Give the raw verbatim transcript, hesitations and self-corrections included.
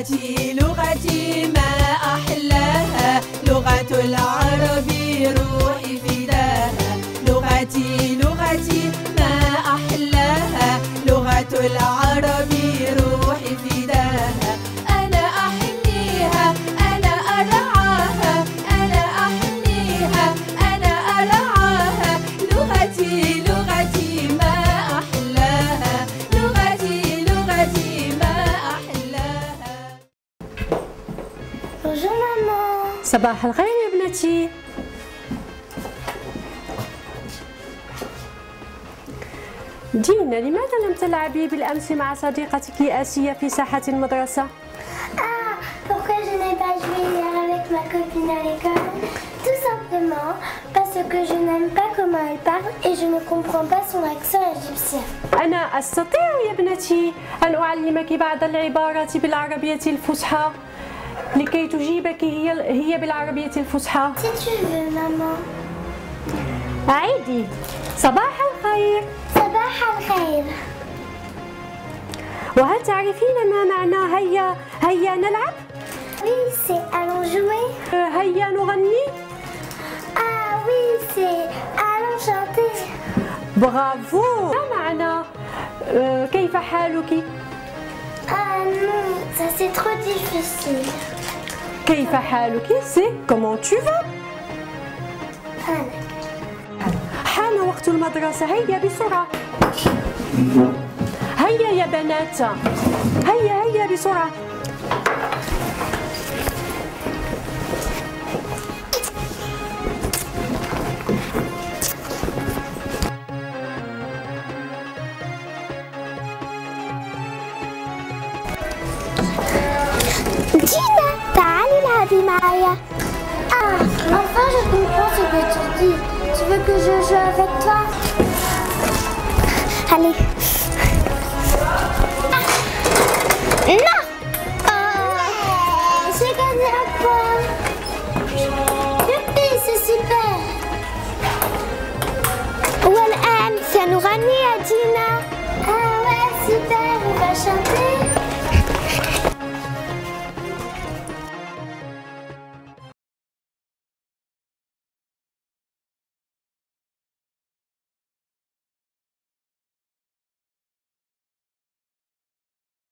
لغتي لغتي ما أحلاها، لغة العرب روحي فداها. لغتي لغتي ما أحلاها، لغة العرب روحي فداها. أنا أحنيها أنا أرعاها، أنا أحنيها أنا أرعاها. لغتي لغتي ما أحلاها، لغتي لغتي ما أحلاها. Bonjour maman. صباح الخير يا ابنتي. دينا، لماذا لم تلعبي بالأمس مع صديقتك آسيا في ساحة المدرسة؟ Ah, pourquoi je n'ai pas joué hier avec ma copine à l'école? Tout simplement parce que je n'aime pas comment elle parle et je ne comprends pas son accent égyptien. أنا أستطيع يا ابنتي أن أعلمك بعض العبارات بالعربية الفصحى لكي تجيبك هي هي بالعربية الفصحى. Si tu veux maman. عيدي. صباح الخير. صباح الخير. وهل تعرفين ما معنى هيا هيا نلعب؟ Oui, c'est allons jouer. هيا نغني. Ah oui, c'est allons chanter. برافو. ما معنى euh, كيف حالك؟ Ah non, ça c'est trop difficile. كيف حالك؟ c'est comment tu vas. أنا. حان وقت المدرسة، هيا بسرعة. هيا يا بنات، هيا هيا بسرعة. Dina, تعالي العبي معايا. Ah, enfin je comprends ce que tu dis. Tu veux que je joue avec toi? Allez.